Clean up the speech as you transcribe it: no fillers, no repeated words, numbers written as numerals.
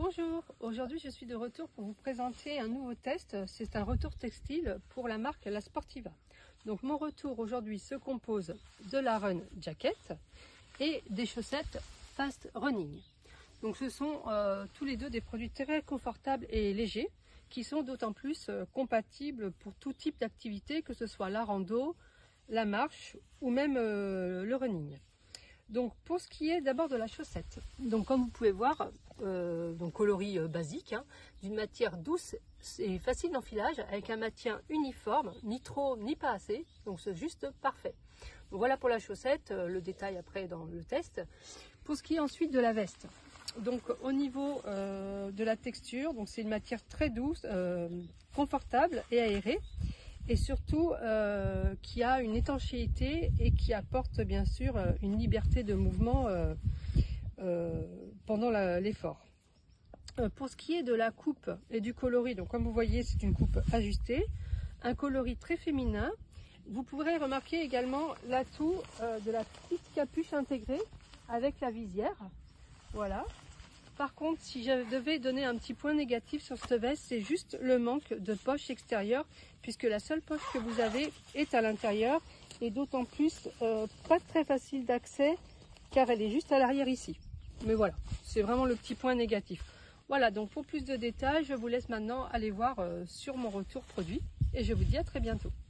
Bonjour, aujourd'hui je suis de retour pour vous présenter un nouveau test. C'est un retour textile pour la marque La Sportiva. Donc mon retour aujourd'hui se compose de la Run Jacket et des chaussettes Fast Running. Donc ce sont tous les deux des produits très confortables et légers qui sont d'autant plus compatibles pour tout type d'activité, que ce soit la rando, la marche ou même le running. Donc pour ce qui est d'abord de la chaussette, donc comme vous pouvez voir, donc coloris basique, d'une matière douce et facile d'enfilage, avec un maintien uniforme, ni trop ni pas assez, donc c'est juste parfait. Donc voilà pour la chaussette, le détail après dans le test. Pour ce qui est ensuite de la veste, donc au niveau de la texture, donc c'est une matière très douce, confortable et aérée. Et surtout qui a une étanchéité et qui apporte bien sûr une liberté de mouvement pendant l'effort. Pour ce qui est de la coupe et du coloris, donc comme vous voyez c'est une coupe ajustée, un coloris très féminin. Vous pourrez remarquer également l'atout de la petite capuche intégrée avec la visière. Voilà. Par contre, si je devais donner un petit point négatif sur cette veste, c'est juste le manque de poche extérieure, puisque la seule poche que vous avez est à l'intérieur, et d'autant plus pas très facile d'accès, car elle est juste à l'arrière ici. Mais voilà, c'est vraiment le petit point négatif. Voilà, donc pour plus de détails, je vous laisse maintenant aller voir sur mon retour produit, et je vous dis à très bientôt.